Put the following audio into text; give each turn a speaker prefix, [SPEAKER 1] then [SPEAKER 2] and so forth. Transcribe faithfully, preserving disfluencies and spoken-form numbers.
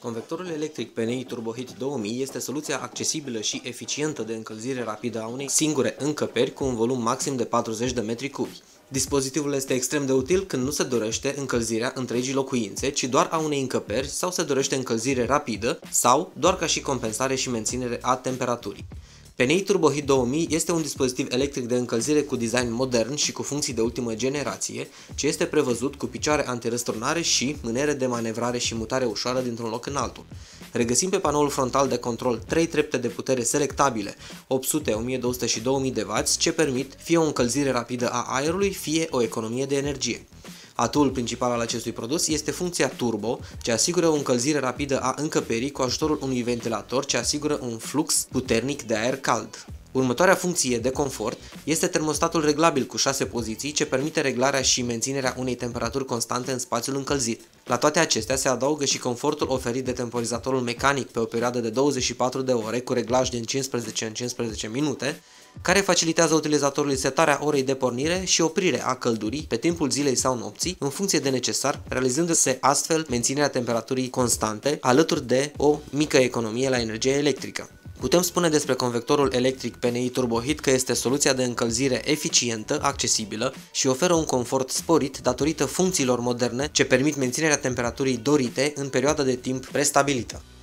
[SPEAKER 1] Convectorul electric P N I Turboheat două mii este soluția accesibilă și eficientă de încălzire rapidă a unei singure încăperi cu un volum maxim de patruzeci de metri cubi. Dispozitivul este extrem de util când nu se dorește încălzirea întregii locuințe, ci doar a unei încăperi sau se dorește încălzire rapidă sau doar ca și compensare și menținere a temperaturii. P N I Turboheat două mii este un dispozitiv electric de încălzire cu design modern și cu funcții de ultimă generație, ce este prevăzut cu picioare antirăsturnare și mânere de manevrare și mutare ușoară dintr-un loc în altul. Regăsim pe panoul frontal de control trei trepte de putere selectabile, opt sute, o mie două sute și două mii de wați, ce permit fie o încălzire rapidă a aerului, fie o economie de energie. Atuul principal al acestui produs este funcția turbo, ce asigură o încălzire rapidă a încăperii cu ajutorul unui ventilator ce asigură un flux puternic de aer cald. Următoarea funcție de confort este termostatul reglabil cu șase poziții ce permite reglarea și menținerea unei temperaturi constante în spațiul încălzit. La toate acestea se adaugă și confortul oferit de temporizatorul mecanic pe o perioadă de douăzeci și patru de ore cu reglaj din cincisprezece în cincisprezece minute, care facilitează utilizatorului setarea orei de pornire și oprire a căldurii pe timpul zilei sau nopții, în funcție de necesar, realizându-se astfel menținerea temperaturii constante, alături de o mică economie la energie electrică. Putem spune despre convectorul electric P N I Turboheat că este soluția de încălzire eficientă, accesibilă și oferă un confort sporit datorită funcțiilor moderne ce permit menținerea temperaturii dorite în perioada de timp prestabilită.